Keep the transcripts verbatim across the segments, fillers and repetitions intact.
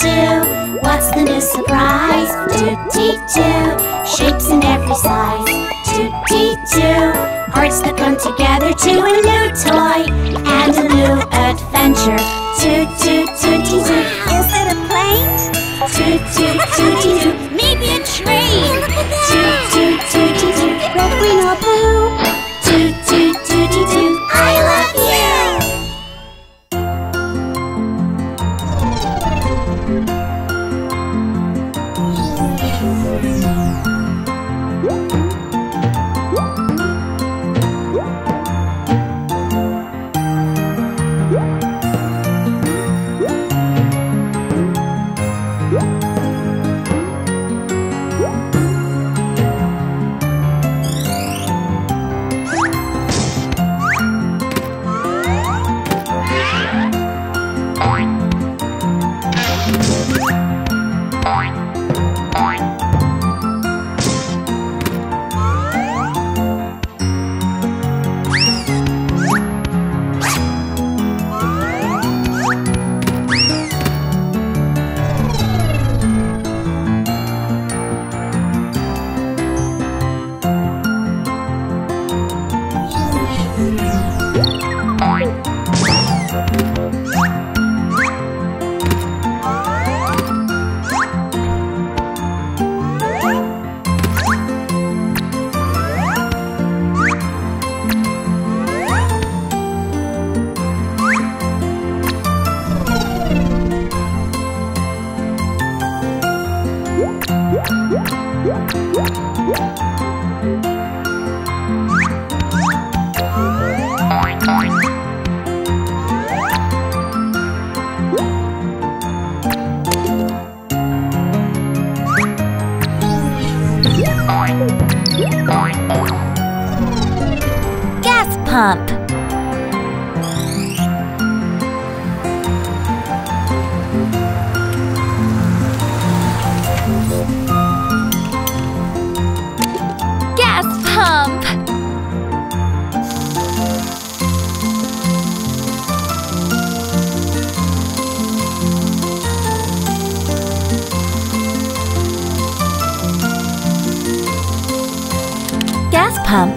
toot. What's the new surprise? Toot-tee-toot. Shapes in every size. Toot-tee-toot. Parts that come together to a new toy and a new adventure. Toot-toot-toot-tee-toot. Is it a plane? Toot-toot-toot-tee-toot. Maybe a train. Toot-toot-toot-tee-toot. Red, green, or blue. Toot-toot-toot-tee-toot. I love you. Gas pump. Gas pump. Gas pump.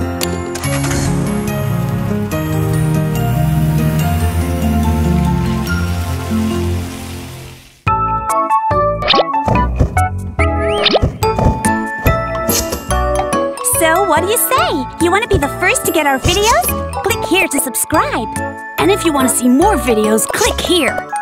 So, what do you say? You want to be the first to get our videos? Click here to subscribe. And if you want to see more videos, click here.